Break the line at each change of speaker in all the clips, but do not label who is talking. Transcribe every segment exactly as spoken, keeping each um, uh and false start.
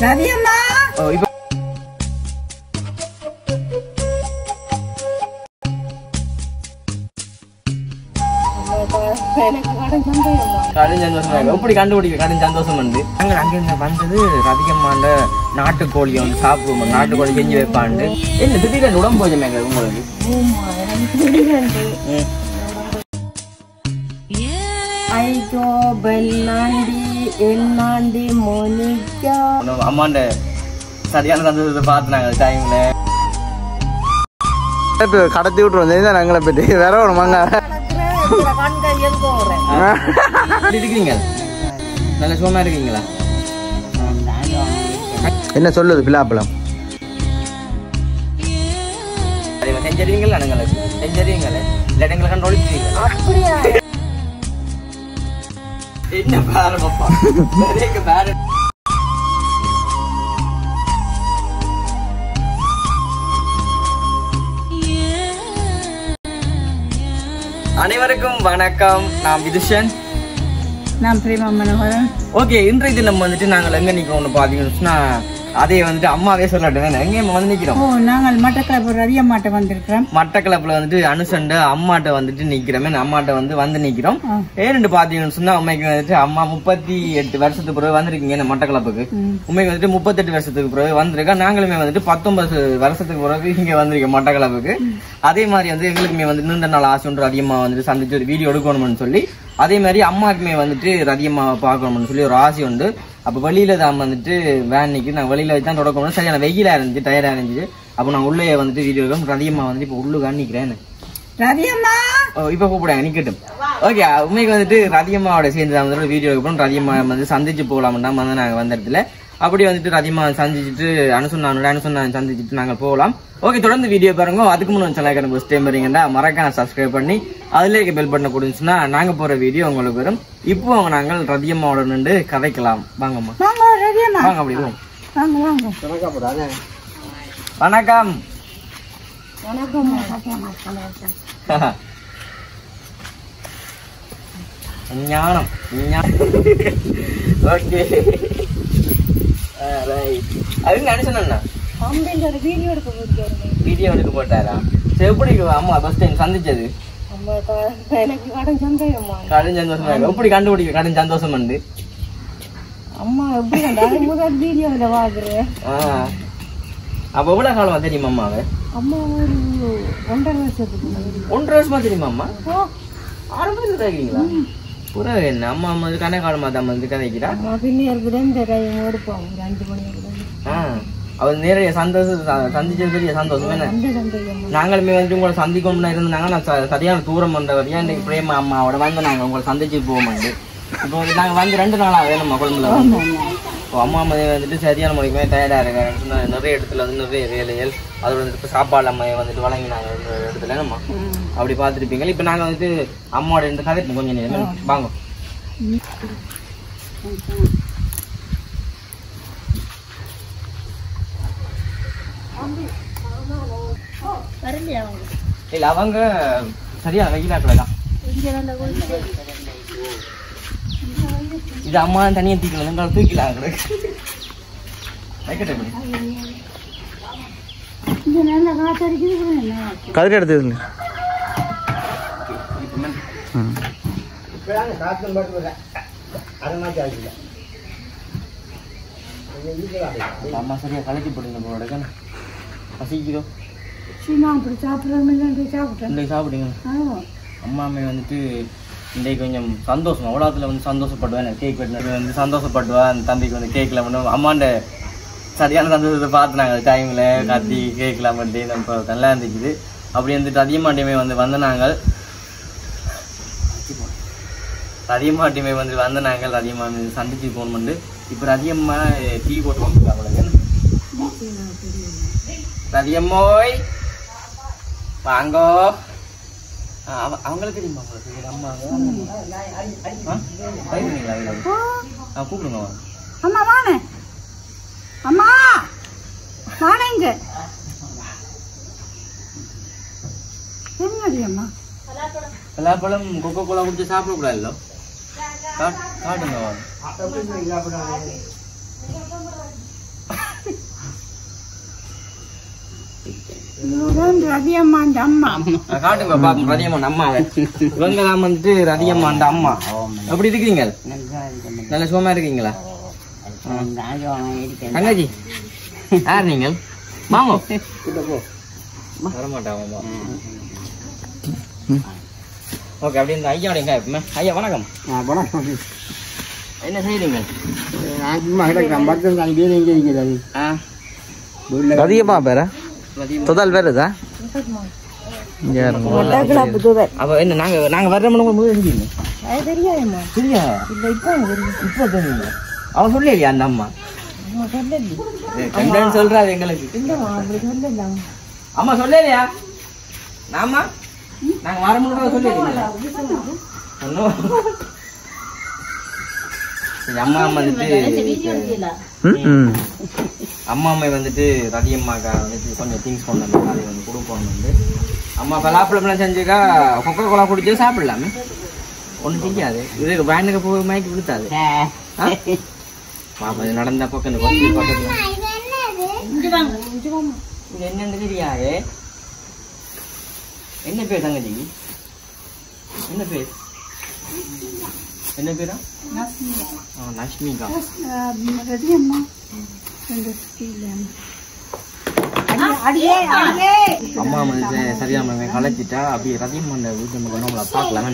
ரவியம்மா
ஓ இப்போ கடும் சந்தோஷம் எப்படி கண்டுபிடிக்க கடும் சந்தோஷம் வந்து நாங்கள் அங்கிருந்து வந்தது ரவியம்மாண்ட நாட்டுக்கோழியை வந்து சாப்பிடுவோம். நாட்டுக்கோழி செஞ்சு வைப்பாண்டு என்ன திடீர்னு உடம்பு போச்சு மேங்க உங்களுக்கு?
ஐயோ பெண்ணாண்டி எண்ணாண்டி மோனிகா
அம்மாண்ட சரியான சந்தோஷத்தை பார்த்து நாங்கள் டைம்ல
கடத்தி விட்டுருவோம். நாங்களை பற்றி வேற ஒரு மாங்க
இருக்கீங்க நல்ல சுகமா இருக்கீங்களா?
என்ன சொல்லுது பிலாப்பழம்
செஞ்சறிவீங்களா? நாங்கள் செஞ்சறிவீங்களே இல்லாட்டி எங்களை கண்டு ஒழிச்சுவீங்க. என்ன பாருப்பா பாரு அனைவருக்கும் வணக்கம். நான் விதுஷன்.
நான் பிரேமா மனோகரன்.
ஓகே, இன்றைய தினம் வந்துட்டு நாங்கள் எங்க நிக்கிறோம்னு பாத்தீங்கன்னா அதே வந்துட்டு அம்மாவே சொல்லட்டும் எங்க வந்து நிக்கிறோம்.
ஓ நாங்கள் மட்டக்களப்பு ரவியம்மாட்ட வந்திருக்கிறோம்.
மட்டக்களப்புல வந்துட்டு அனுசண்ட அம்மாட்ட வந்துட்டு நிக்கிறோமே. அம்மாட்ட வந்து வந்து நிக்கிறோம். ஏன்னு பாத்தீங்கன்னு சொன்னா உண்மைக்கு வந்துட்டு அம்மா முப்பத்தி எட்டு வருஷத்துக்கு பிறகு வந்திருக்கீங்க மட்டக்களப்புக்கு. உண்மைக்கு வந்துட்டு முப்பத்தி எட்டு வருஷத்துக்கு பிறகு வந்திருக்கா. நாங்களுமே வந்துட்டு பத்தொன்பது வருஷத்துக்கு பிறகு இங்க வந்திருக்கோம் மட்டக்களப்புக்கு. அதே மாதிரி வந்து எங்களுக்குமே வந்து நீண்ட நாள் ஆசை ஒன்று அதிகமா வந்துட்டு சந்திச்சு ஒரு வீடியோ எடுக்கணும்னு சொல்லி, அதே மாதிரி அம்மாக்குமே வந்துட்டு அதிகமாக பார்க்கணும்னு சொல்லி ஒரு ஆசை உண்டு. அப்ப வெளியில தான் வந்துட்டு வேன்னிக்கு நாங்க வெளியில வச்சு தான் தொடக்கணும். சரியான வெயிலா இருந்துச்சு, டயர்டா இருந்துச்சு. அப்ப நான் உள்ளே வந்துட்டு வீடியோ எடுக்கணும். அதிகமா வந்துட்டு இப்ப உள்ளுக்கான் நிக்கிறேன்.
ரவியம்மா
இப்ப கூப்பிடாங்க நிக்கட்டும். ஓகே, உண்மைக்கு வந்துட்டு ரதியம்மாவோட சேர்ந்து தான் வந்து வீடியோ எடுக்கணும். ரதியம்மா வந்து சந்திச்சு போகலாம் தான் வந்து நாங்க வந்த இடத்துல அப்படி வந்துட்டு ரதியம்மா சந்திச்சுட்டு அனுசொன்னானோட அனுசொன்னான் சந்திச்சுட்டு நாங்க போகலாம். ஓகே, தொடர்ந்து வீடியோ பாருங்க. அதுக்கு முன்னாடி சேனலுக்கு ஃபர்ஸ்ட் டைம் வரீங்கன்னா மறக்காம சப்ஸ்கிரைப் பண்ணி அதுலேயே பெல் பட்டனை கொடுத்துச்சுன்னா நாங்க போற வீடியோ உங்களுக்கு வரும். இப்போ நாங்கள் ரதியம்மாவோட நின்று கதைக்கலாம். வாங்கம்மா வாங்க. அப்படி வணக்கம். ஞானம் ஓகே அது நினைச்சேன்னா வீடியோ எடுக்க போட்டாரா? சரி, எப்படி அம்மா ஃபர்ஸ்ட் டைம் சந்திச்சது? கடும் சந்தோஷம். எப்படி கண்டுபிடிக்க கடும் சந்தோஷம் வந்து
அம்மா எப்படி முதல் வீடியோல பாக்குறேன்.
அப்ப எவ்வளவு காலமா தெரியுமா அம்மாவை?
அம்மா ஒரு ஒன்றரை வருஷத்துக்கு
ஒன்றரை வருஷமா தெரியுமா அம்மா? ஆரம்பத்துல கேக்குறீங்களா? புறா என்ன அம்மா அம்மா கணை காலமா தான் வந்து கதைக்கிறா. அவர் நிறைய சந்தோஷம் சந்திச்சது பெரிய சந்தோஷம். என்ன நாங்களுமே வந்து உங்களை சந்திக்கணும்னா இருந்தாங்க. நான் சரியான தூரம் வந்தவரையா இன்னைக்கு பிரேமா அம்மாவோட வந்து நாங்க உங்களை சந்திச்சு போக மாட்டேன். இப்போ நாங்க வந்து ரெண்டு நாளா வேணுமா குழம்புல வந்து அம்மா அம்மா வந்துட்டு சரியான முறைக்குமே டயர்டா இருக்காங்க. நிறைய இடத்துல வந்து நிறைய வேலைகள் அது வந்துட்டு சாப்பாடு அம்மையை வந்துட்டு வழங்கினாங்க இடத்துல நம்ம அப்படி பார்த்துருப்பீங்க. இப்ப நாங்க வந்துட்டு அம்மாவோட இருந்து கதை கொஞ்சம் நேரம் வாங்க. இல்ல அவங்க சரியா வெயிலாக்கலதான். இது அம்மா தனியா தூக்கலாம் தூக்கலாம்
கதிர எடுத்து
அம்மா சரியா கலக்கி போடுங்க. பசிக்கிறோம் சாப்பிடுங்க. அம்மாமே வந்துட்டு இன்றைக்கு கொஞ்சம் சந்தோஷம் அவ்வளோத்துல வந்து சந்தோஷப்படுவேன். கேக் வெட்டினது வந்து சந்தோஷப்படுவேன். அந்த தம்பிக்கு வந்து கேக்கில் பண்ணுவோம். அம்மாண்ட சரியான சந்தோஷத்தை பார்த்து நாங்கள் டைமில் கத்தி கேட்கலாம் பண்ணி நம்ம நல்லா இருந்துக்குது. அப்படி வந்துட்டு அதிகமாட்டியுமே வந்து வந்து நாங்கள் அதிகமாட்டியுமே வந்து வந்து நாங்கள் அதிகமாக சந்திச்சு ஃபோன் பண்ணி இப்போ அதிகமாக டீ போட்டு வந்துருக்காங்க. ரதியம்மோய் வாங்கோ. அவங்களுக்கு தெரியுமா உங்களுக்கு அம்மாங்க? கூப்பிடுங்க.
அம்மா வாங்க. அம்மா வாங்க. என்னடி அம்மா
பலாப்பழம் கொக்கோ கோலா குடிச்சு சாப்பிடக்கூடாதுல்ல? காட்டுங்க.
ரதியம்மாண்ட அம்மா.
காட்டுங்க பாப்போம் ரதியம்மாண்ட அம்மாவை. இவங்க தான் வந்துட்டு ரதியம்மாண்ட அம்மா. எப்படி இருக்கீங்க? நல்ல சுகமா இருக்கீங்களா? தங்கச்சி யார் நீங்கள்? மாமா வரமாட்டாங்க. ஓகே அப்படி இந்த ஐயாவுடைய எப்பவுமே ஐயா வணக்கம்.
வணக்கம்.
என்ன செய்றீங்க?
அதிகமா பேரா தொதால் பேர் இதா
அப்ப என்ன நாங்க நாங்க வர்றோம்னு
தெரியாதுமா.
சரியா இப்ப தெரியுங்க. அவன் சொல்லலையா அந்த அம்மா? சொல்றாரு எங்களுக்கு. அம்மா சொல்லலையா? நாமா நாங்க வரமுடியாது சொல்லிருக்கீங்களா? அம்மா வந்துட்டு அம்மா அம்மா வந்துட்டு ரதியம்மாக்கா வந்துட்டு கொஞ்சம் திங்ஸ் கொண்டு வந்து அதை வந்து கொடுப்போம் வந்து அம்மா பலாப்பழம் செஞ்சுக்கா கொக்கோ கோலா குடிச்சு சாப்பிடலாமே ஒன்றும் தெரியாது. இது வேனுக்கு போய் மயக்கி கொடுத்தாது. நடந்த பக்கம் பக்கத்துல என்னன்னு தெரியாது. என்ன பேர் தங்கச்சி? என்ன பேர்? என்ன பேரா? நஷ்மிகா. அம்மா வந்து சரியா கலைச்சிட்டா அப்படியே ரதியம்மா வீட்டு நம்மள பாக்கலாமே.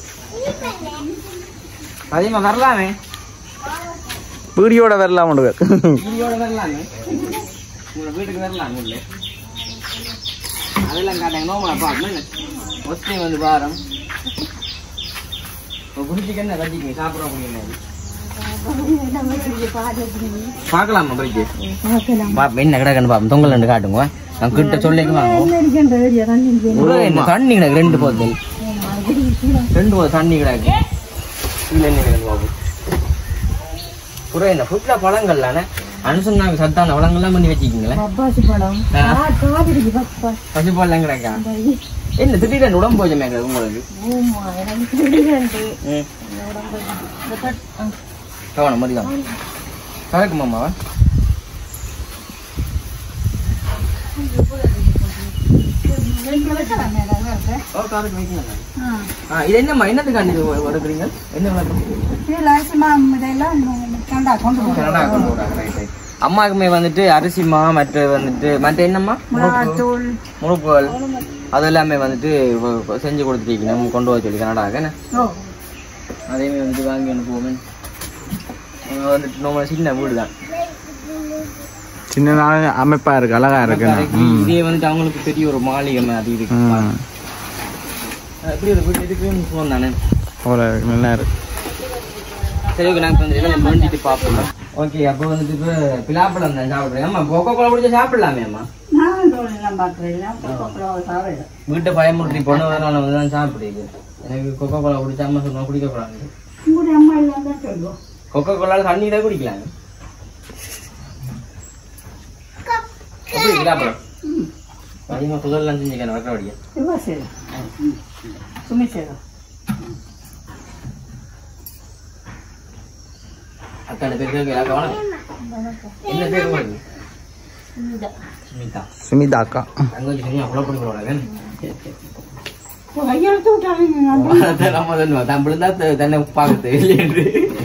ரதியம்மா வரலாமே.
வீடியோட வரலாம்.
வீடியோட வரலாமே. உங்களோட வீட்டுக்கு வரலாம். இல்ல அதெல்லாம் காட்டாங்க. நோமலா பாக்கணும். ஒஸ்டி வந்து பாரம் குடிச்சிக்கு என்ன ரஜிக்கு சாப்பிட பாக்கலாமா? பைக்கு என்ன கிடக்குன்னு பாப்போம். தொங்கல் ரெண்டு காட்டுங்க. நான் கிட்ட சொல்லிக்குவாங்க. தண்ணி கிடக்கு ரெண்டு போத்தல் ரெண்டு போது தண்ணி கிடக்கு. என்ன ஃபுட்ல பழங்கள்லானே அனுசன்னாங்க சத்தான பழங்கள்லாம் பண்ணி வச்சுக்கீங்களேன். பசு பழம் கிடக்கா? என்ன திடீர்னு உடம்பு போச்சமே உங்களுக்கு? கவனம் மதியம் கலக்குமாமா. இது என்னம்மா என்னத்துக்காண்டி வளர்க்குறீங்க? என்ன அம்மாக்குமே வந்துட்டு அரிசிமா மற்ற வந்துட்டு மற்ற என்னம்மா முழுப்புகள் அதெல்லாமே வந்துட்டு செஞ்சு கொடுத்துட்டீங்க. நம்ம கொண்டு வர சொல்லி கனடாக அதேமாதிரி வந்துட்டு வாங்கி அனுப்புவோமே. வந்துட்டு நம்ம சின்ன வீடு தான்.
சின்ன அமைப்பா இருக்கு, அழகா இருக்கு.
இதே வந்துட்டு அவங்களுக்கு பெரிய ஒரு மாளிகை அது இருக்கு. எப்படி ஒரு வீட்டு இதுக்கு தானே
நல்லா இருக்கு.
சரி ஓகே நாங்க வந்து வேண்டிட்டு பார்ப்போம். ஓகே அப்போ வந்துட்டு இப்போ பிலாப்பழம் தான் சாப்பிடுறேன். அம்மா கொக்கோ கோலா குடிச்சா சாப்பிடலாமே அம்மா? வீட்டை பயமுறுத்தி பொண்ணு வந்து தான் சாப்பிடுது. எனக்கு கொக்கோ கோலா குடிச்சா அம்மா சொன்னா குடிக்க கூடாது. கொக்கோ கோலால தண்ணி தான் குடிக்கலாங்க. எப்படி பிலாப்பழம் அதிகமா புதல்லாம் செஞ்சுக்கணும் வக்கவடியா அத்தான பேர் கேட்கலாம். என்ன பேர் உங்களுக்கு? சுமிதா.
சுமிதா அக்கா.
தங்கச்சி சொன்னா அவ்வளோ பண்ணி போடுவாங்க. தமிழ் தான் தன்னை பார்க்குது இல்லையன்று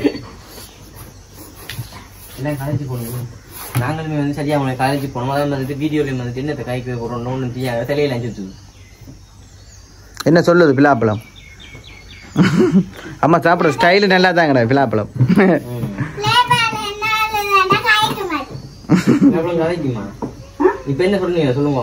எல்லாம் காலேஜ் போகணும். நாங்களுமே வந்து சரியா அவங்களை காலேஜ் போனோம். அதான் வந்துட்டு வீடியோலையும் வந்துட்டு என்னத்தை காய்க்க போடுறோம் ஒன்றும் தெரியாது. தலையில அஞ்சு
என்ன சொல்லுது பிலாப்பழம்? அம்மா சாப்பிட்ற ஸ்டைலு நல்லா தாங்கடா பிலாப்பழம்.
கதைக்குமா இப்ப என்ன சொல்லுங்க சொல்லுங்க.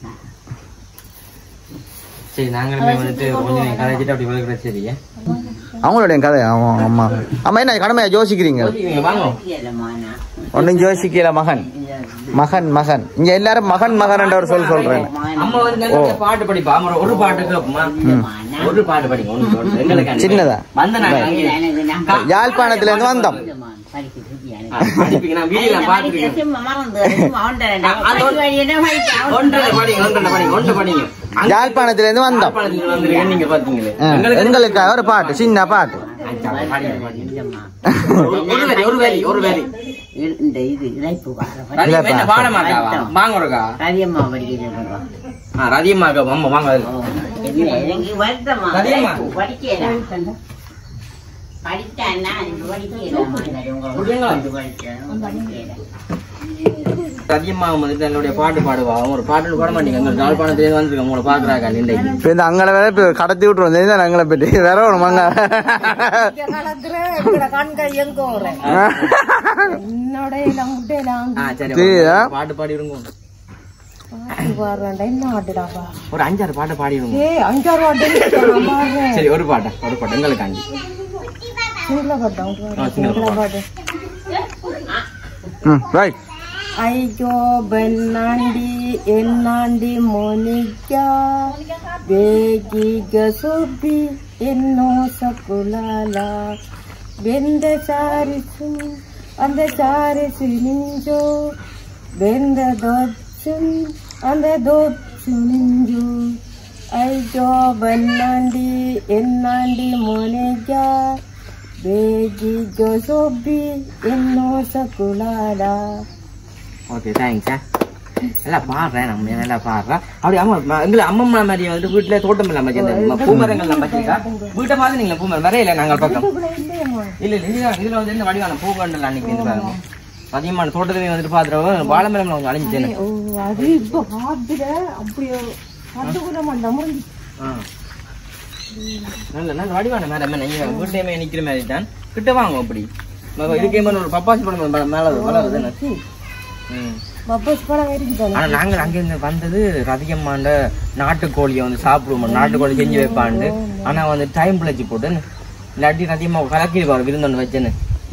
சரி நாங்களுமே வந்துட்டு கொஞ்சம் கதைச்சிட்டு அப்படி வளர்க்குற. சரியா
அவங்களுடைய கதை. அம்மா அம்மா என்ன கடமையா யோசிக்கிறீங்க? ஒன்னும் யோசிக்கல. மகன் மகன் மகன் இங்க எல்லாரும் மகன் மகன் என்ற ஒரு சொல் சொல்றேன்.
பாட்டு படிப்பா ஒரு பாட்டு ஒரு பாட்டு படிக்கும்
சின்னதா. யாழ்ப்பாணத்துல இருந்து வந்தோம். யாழ்ப்பாணத்துல இருந்து வந்தோம். எங்களுக்காக ஒரு பாட்டு, சின்ன பாட்டு.
ஒரு வேலை ஒரு வேலை ஒரு வேலை
இந்த இது இழைப்பு
பாடமாக்காவா வாங்க ஒருக்கா
ரதியம்மா படிக்கிறேன்.
ரதியம்மாக்கா அம்மா வாங்க
எனக்கு வருத்தமா
ரதியம்மா
படிக்கிறேன் படித்தேன்னா
ரதியம்மா வந்துட்டு என்னுடைய பாட்டு பாடுவா ஒரு பாட்டு பாட மாட்டீங்க எங்க யாழ்ப்பாணத்துல வந்துருக்க உங்களை பாக்குறாக்கா இன்றைக்கு
இந்த அங்களை வேற கடத்தி விட்டுருவோம் தெரியுதா அங்களை போயிட்டு வேற ஒரு மங்க
பாட்டு பாடிடுங்க ஒரு அஞ்சாறு பாட்டை பாடிடுங்க சரி ஒரு பாட்டா ஒரு பாட்டு எங்களுக்காண்டி
ஐயோ பெண்ணாண்டி என்னாண்டி மோனிக்கா ಬೇಗಿಗ ಸೊಬ್ಬಿ ಎನ್ನೋ ಸಕುಲಾಲ ಬೆಂದ ಸಾರಿಸು ಅಂದ ಸಾರಿಸಿ ನಿಂಜೋ ಬೆಂದ ದೊಚ್ಚು ಅಂದ ದೊಚ್ಚು ನಿಂಜು ಐಜೋ ಬನ್ನಾಂಡಿ ಎನ್ನಾಂಡಿ ಮೊನೆಗ ಬೇಗಿಗ ಸೊಬ್ಬಿ ಎನ್ನೋ ಸಕುಲಾಲ.
Okay thanks. நல்லா பாடுறேன் நம்ம நல்லா பாடுறேன் அப்படி அம்மா எங்களை அம்மம்மா மாதிரி வந்து வீட்டுல தோட்டம் இல்லாம பூமரங்கள் நம்ம வச்சிருக்கா வீட்டை பார்த்து நீங்க பூமரம் வரையில நாங்கள் பக்கம் இல்ல இல்ல இதுதான் இதுல வந்து இந்த வடிவான பூக்கண்டல் அன்னைக்கு பாருங்க அதிகமான தோட்டத்திலையும் வந்துட்டு பாத்துறவங்க வாழை மரம் கொஞ்சம் அழிஞ்சுட்டேன் நல்ல நல்ல வடிவான மேடம் நீங்க வீட்லயுமே நிக்கிற மாதிரி தான் கிட்ட வாங்க அப்படி இதுக்கே ஒரு பப்பாசி படம் மேல வளருது. ஆனா நாங்க அங்கிருந்து வந்தது ரதியம்மாண்ட நாட்டுக்கோழியை வந்து சாப்பிடுவோம் நாட்டுக்கோழி செஞ்சு வைப்பாண்டு ஆனா வந்து டைம் பிழைச்சி போட்டு இல்லாட்டி ரதியம்மா கலக்கிடுவாரு விருந்தொண்டு வச்சேன்னு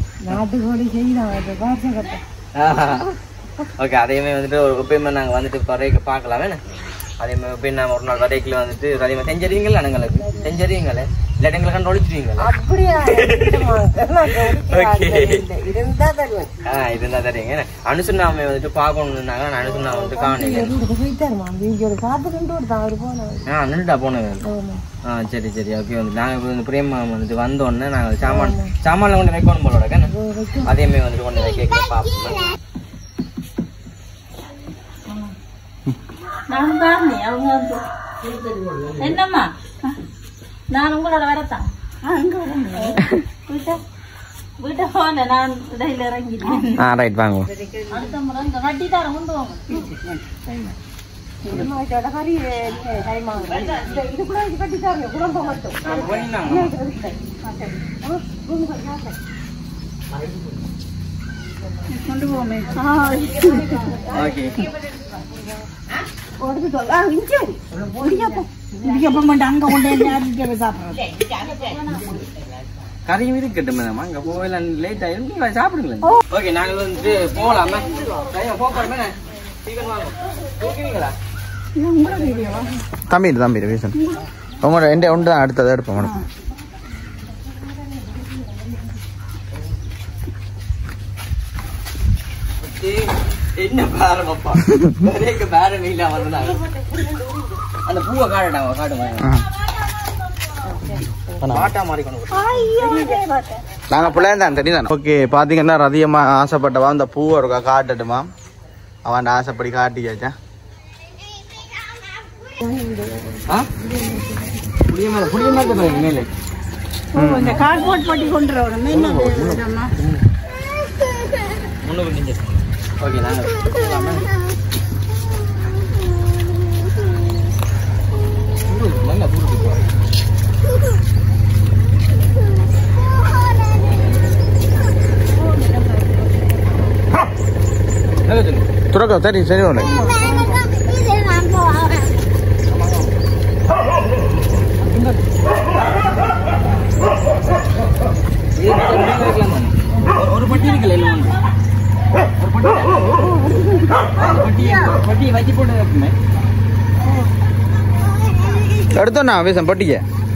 ஓகே அதையுமே வந்துட்டு எப்பயுமே நாங்க வந்துட்டு வரைக்க பாக்கலாமே அதே மாதிரி எப்பயும் நாம ஒரு நாள் வரைக்குல வந்துட்டு ரதியம்மா செஞ்சறிவீங்களா எங்களுக்கு செஞ்சறிவீங்களே இல்லாட்டி எங்களை கண்டு ஒழிச்சிருவீங்களா இருந்தா தருவீங்க அனுசுண்ணாமை வந்துட்டு பாக்கணும்னாங்க அனுசுண்ணா வந்துட்டு காணல நின்றுட்டா போனது. ஆ சரி சரி ஓகே வந்து நாங்க வந்து பிரேமா வந்துட்டு வந்தோடனே நாங்க சாமான் சாமான்ல கொண்டு வைக்கணும் போலோட அதேமே வந்துட்டு கொண்டு வைக்க பாப்போம்.
என்னம்மா நான் உங்களோட வரத்தான் வீட்டை போன நான் இடையில இறங்கிட்டேன்.
ஆ ரைட் வாங்க
அடுத்த முறை இந்த வட்டி தரம் கொண்டு வாங்க. கொண்டு போமே அங்க கொண்டு
கறியும் இருக்கட்டும் மேடம் அங்க போகல லேட் ஆயிரும் நீங்க சாப்பிடுங்களேன். ஓகே நாங்க வந்து போகலாமா போகலாமே சீக்கிரம் வாங்க தூக்குவீங்களா
தம்பி தம்பி வீசன் உங்களோட எந்த ஒன்று தான் அடுத்ததை எடுப்போம் மேடம்.
என்ன பாரமப்பா வேறேக்கு பேரம் இல்ல வரணும் அந்த பூவை காடட்டாங்க காடுவாங்க
நாங்க பிள்ளைங்க தான் தெரியும். ஓகே பாத்தீங்கன்னா ரதியம்மா ஆசைப்பட்டவா அந்த பூவை இருக்கா காட்டட்டுமா அவன் ஆசைப்படி காட்டியாச்சா
மேலே
இந்த கார்போர்ட் போட்டி கொண்டு வரணும்.
ஓகே நாங்க நல்லா
துறக்க சரி சரி ஒன்று
ஒரு பட்டி இருக்குல்ல பட்டி வச்சு போட்டு
எடுத்தோண்ணா வீசம் பட்டிக்க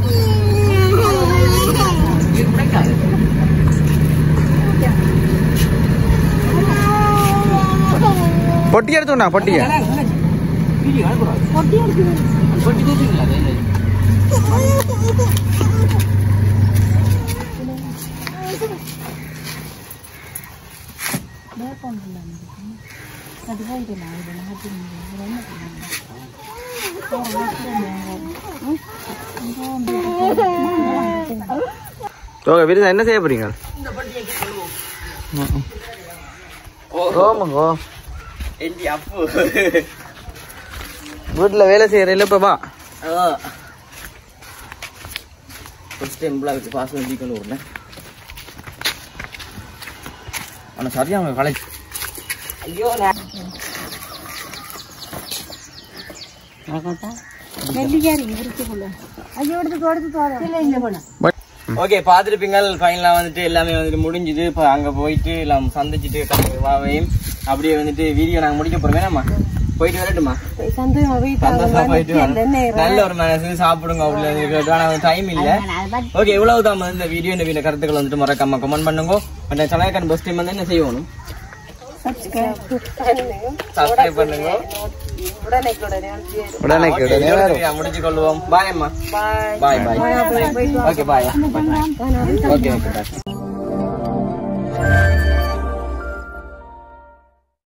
பொட்டி எடுத்தோண்ணா பொட்டிக்க ஓகே விருது என்ன செய்ய போறீங்க ஓமங்கோ வீட்டுல வேலை செய்யற இல்லப்பா
ஃபர்ஸ்ட் டைம் பிளாக் பாஸ் பண்ணி கொண்டு வரல ஆனா சரியா அவங்க காலேஜ் ஐயோ ஓகே பாத்துருப்பீங்க ஃபைனலா வந்துட்டு எல்லாமே வந்துட்டு முடிஞ்சுது இப்ப அங்க போயிட்டு எல்லாம் சந்திச்சுட்டு வாவையும் அப்படியே வந்துட்டு வீடியோ நாங்க முடிக்க போறோம் வேணாமா போயிட்டு வரட்டுமா சந்தோஷமா போயிட்டு நல்ல ஒரு மனசு சாப்பிடுங்க அப்படின்னு டைம் இல்ல ஓகே இவ்வளவுதான் வந்து இந்த வீடியோ இந்த வீடியோ கருத்துக்கள் வந்துட்டு மறக்காம கமெண்ட் பண்ணுங்க அந்த சலாய்க்கான பஸ் டைம் வந்து என்ன செய்யணும் சப்ஸ்கிரைப் பண்ணுங்க
உடனே
முடிச்சு கொள்வோம் பாய் அம்மா bye bye okay bye okay okay